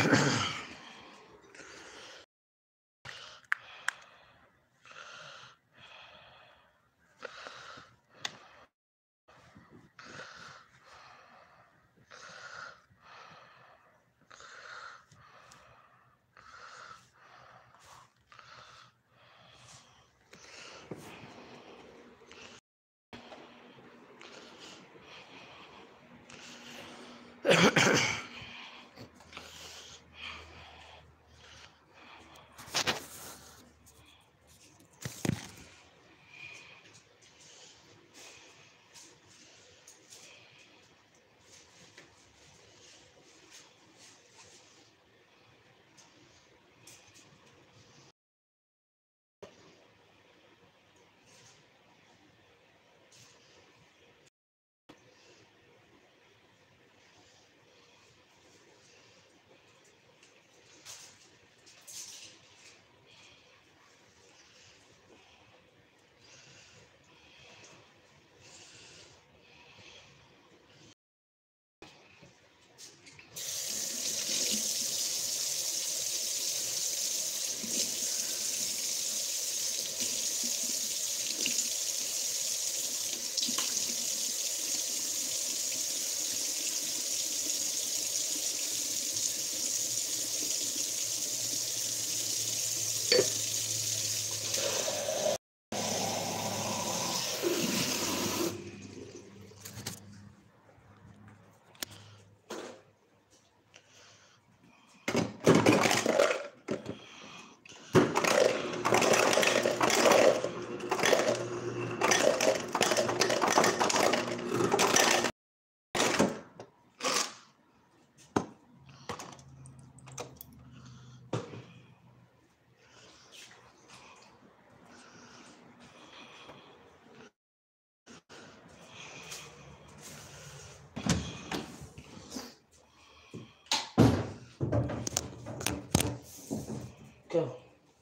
Go.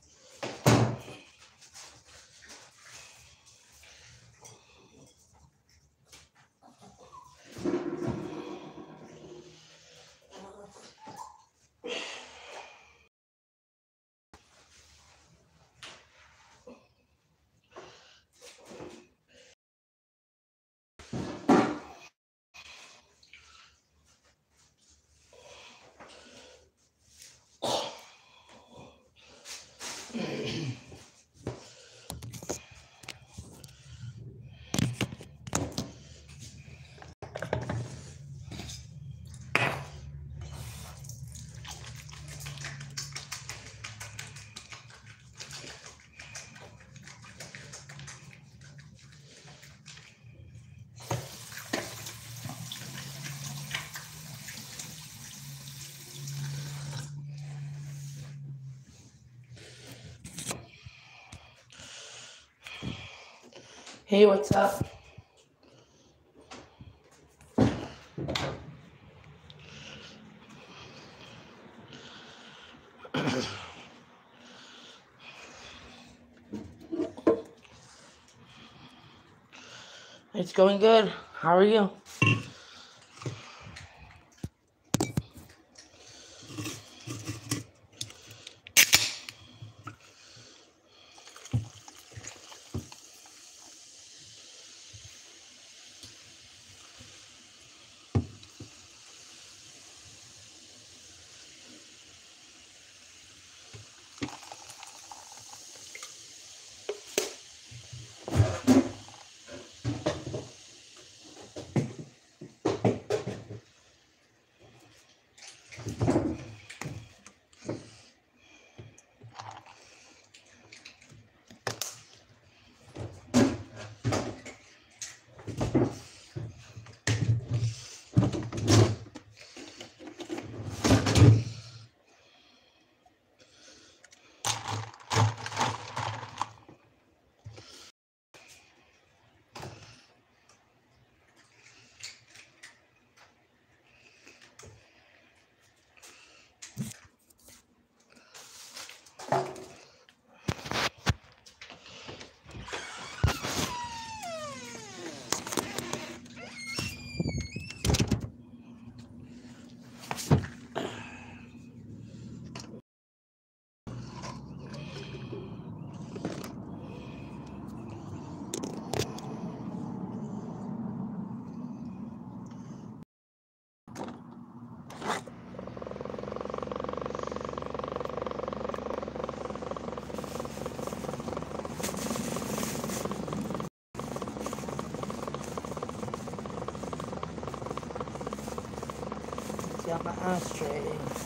Hey, what's up? It's going good. How are you? my ashtray.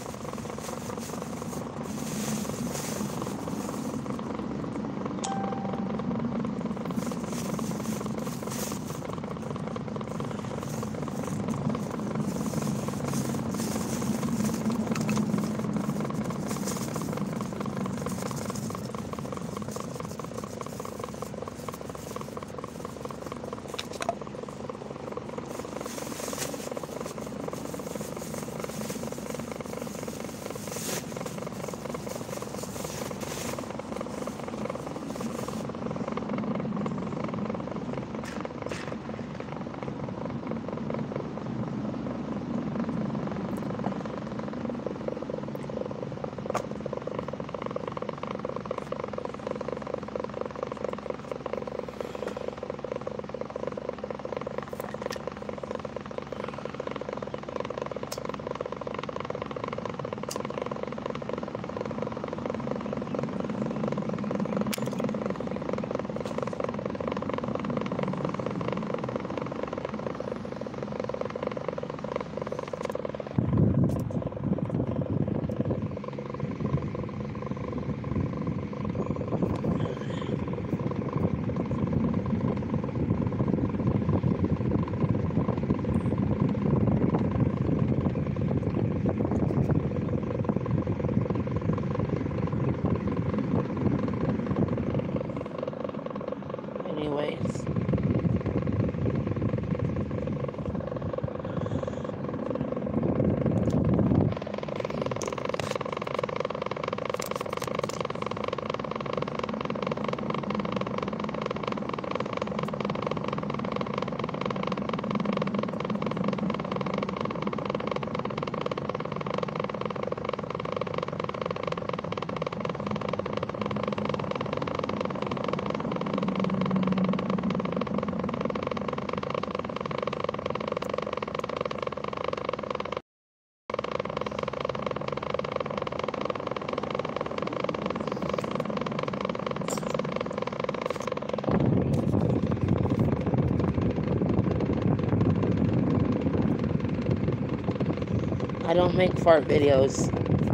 Anyways. I don't make fart videos.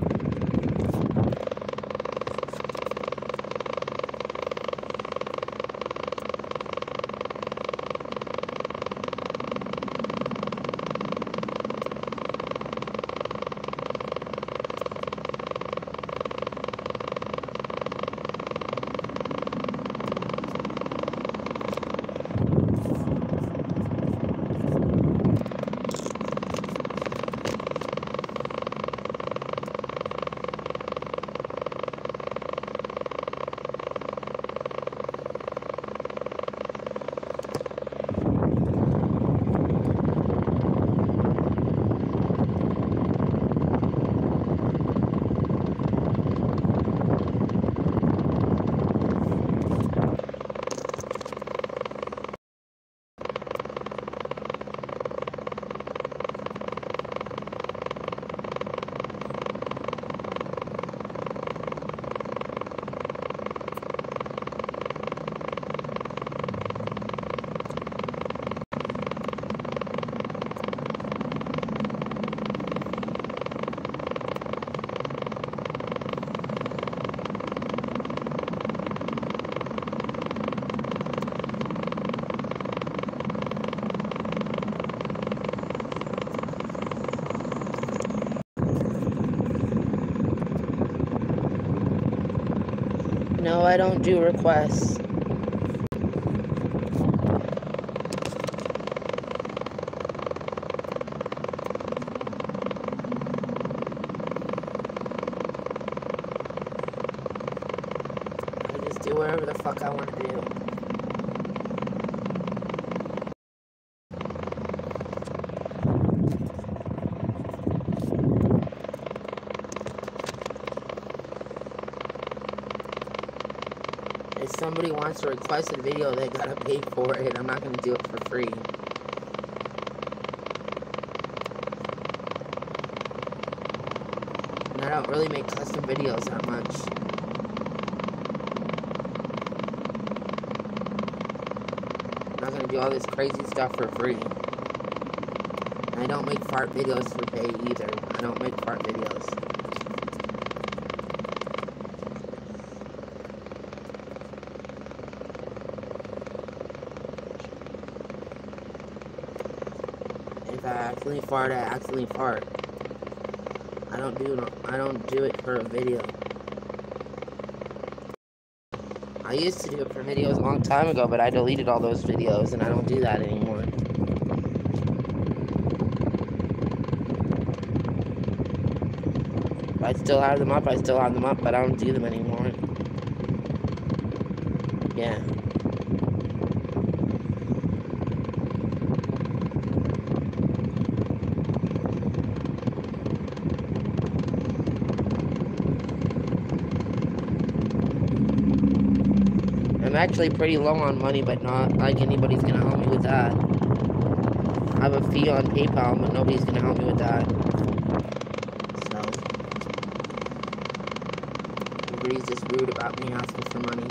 No, I don't do requests. I just do whatever the fuck I want to do. If somebody wants to request a video, they gotta pay for it. I'm not gonna do it for free. And I don't really make custom videos that much. I'm not gonna do all this crazy stuff for free. I don't make fart videos for pay either. I don't make fart videos. If I accidentally fart, I accidentally fart. I don't do it for a video. I used to do it for videos a long time ago, but I deleted all those videos and I don't do that anymore. I still have them up, but I don't do them anymore. Yeah. I'm actually pretty low on money, but not like anybody's gonna help me with that. I have a fee on PayPal, but nobody's gonna help me with that. So, everybody's just rude about me asking for money.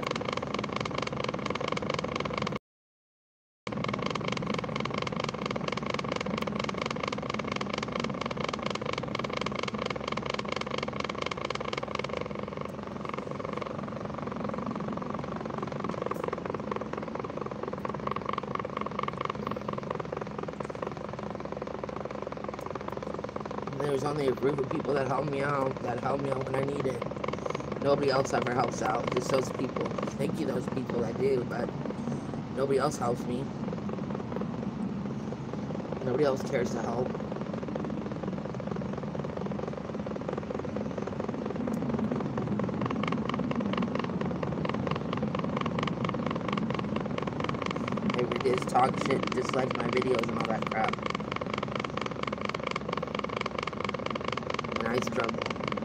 There's only a group of people that help me out when I need it. Nobody else ever helps out, just those people. Thank you, those people that do, but nobody else helps me. Nobody else cares to help. Everybody just talk shit, just like my videos and all that crap. I struggle.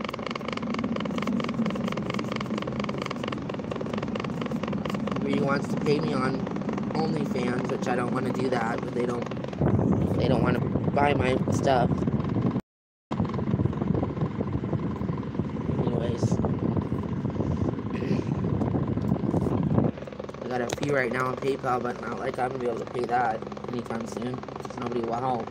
Everybody wants to pay me on OnlyFans, which I don't want to do that, but they don't want to buy my stuff. Anyways, I got a fee right now on PayPal, but not like I'm gonna be able to pay that anytime soon, because nobody will help.